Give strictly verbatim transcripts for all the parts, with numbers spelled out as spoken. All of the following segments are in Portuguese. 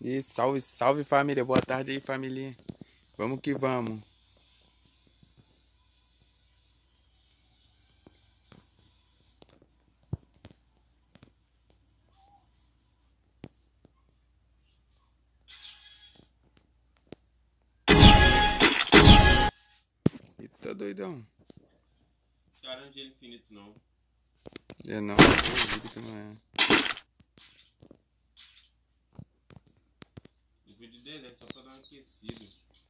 E salve, salve família, boa tarde aí família. Vamos que vamos. E tá doidão? Cara, não é dinheiro infinito não. É não, eu duvido que não é. O vídeo dele é só pra dar um aquecido.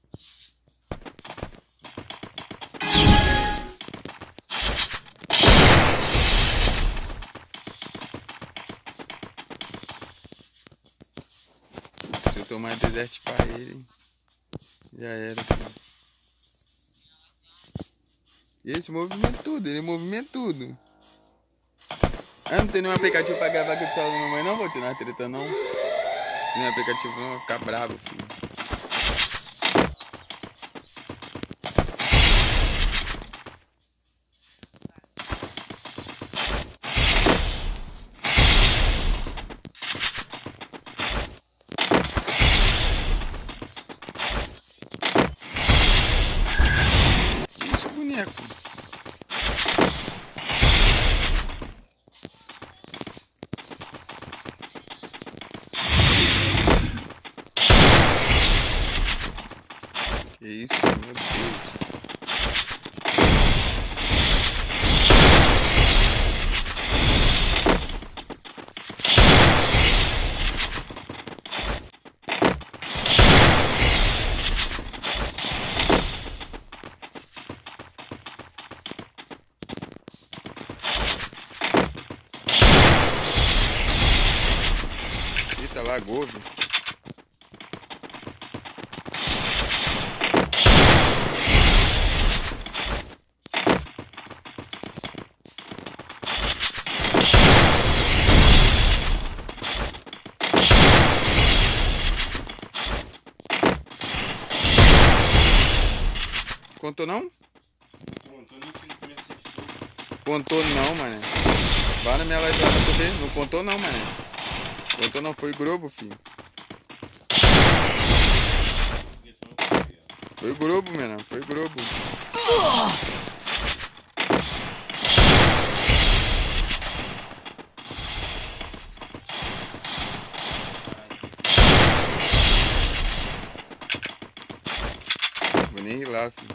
Se eu tomar desert pra ele, já era, filho. E esse movimento tudo, ele movimenta tudo. Ah, não tem nenhum aplicativo pra gravar aqui do celular da mamãe não, vou te dar treta não. Se não é aplicativo não, vai ficar bravo, filho. Isso, boneco. Que isso, meu Deus. Eita, lagou, viu? Contou não? Contou nem que ele me acertou. Contou não, mané. Vai na minha live lá pra tu ver. Não contou não, mané. Contou não, foi Globo, filho. Foi Globo, menino. Foi Globo. Vou nem ir lá, filho.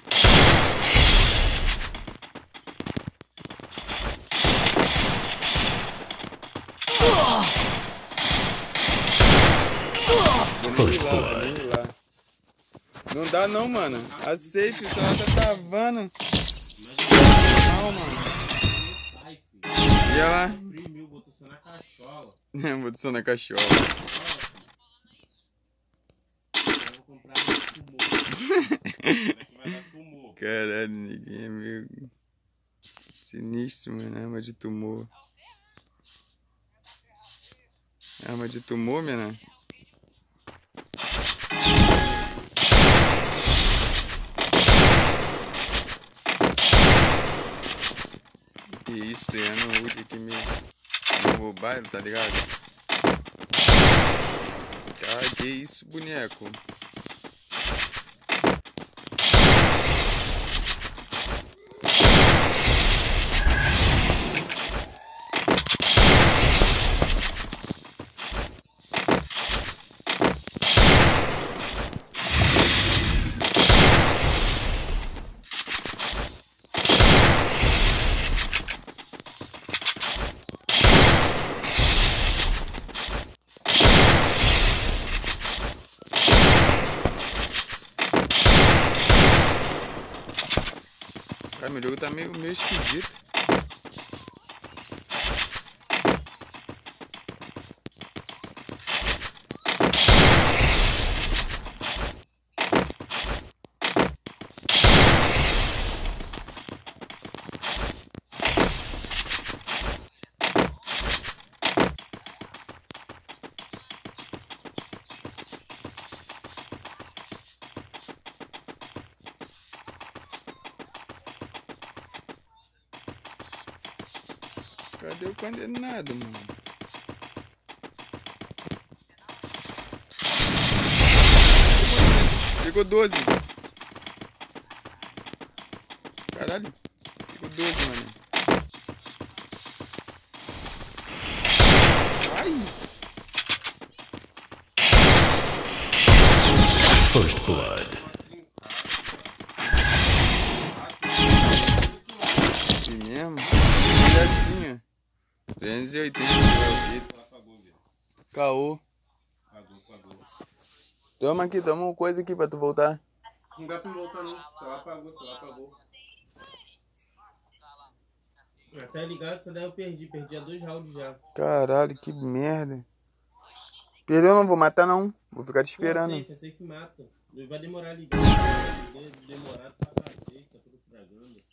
Vou nem ir lá, vou nem ir lá. Não dá não, mano. Aceite, o celular tá travando. Não, mano. Ai, filho. E lá? Imprimiu, botou só na cachola. Vou adicionar na cachola. Eu vou comprar um tumor. Será que vai dar tumor? Caralho, ninguém é meio sinistro, mano. Arma de tumor. Arma de tumor, menina. Que isso, ganhando ult aqui mesmo. No mobile, tá ligado? Cara, que isso, boneco. Cara, meu jogo tá meio, meio esquisito. Cadê o condenado, mano? Pegou doze. Caralho. Pegou doze, mano. Ai. First Blood. Assim mesmo? Assim, ó. trezentos e oitenta. Caô. Toma aqui, toma uma coisa aqui pra tu voltar. Não dá pra voltar não. Só lá apagou, só lá apagou. Até ligado, essa daí eu perdi. Perdi a dois rounds já. Caralho, que merda. Perdeu, não vou matar não. Vou ficar te esperando. Pô, safe, safe mata. Vai demorar a ligar. Vai demorar pra cacete, tá tudo tragando.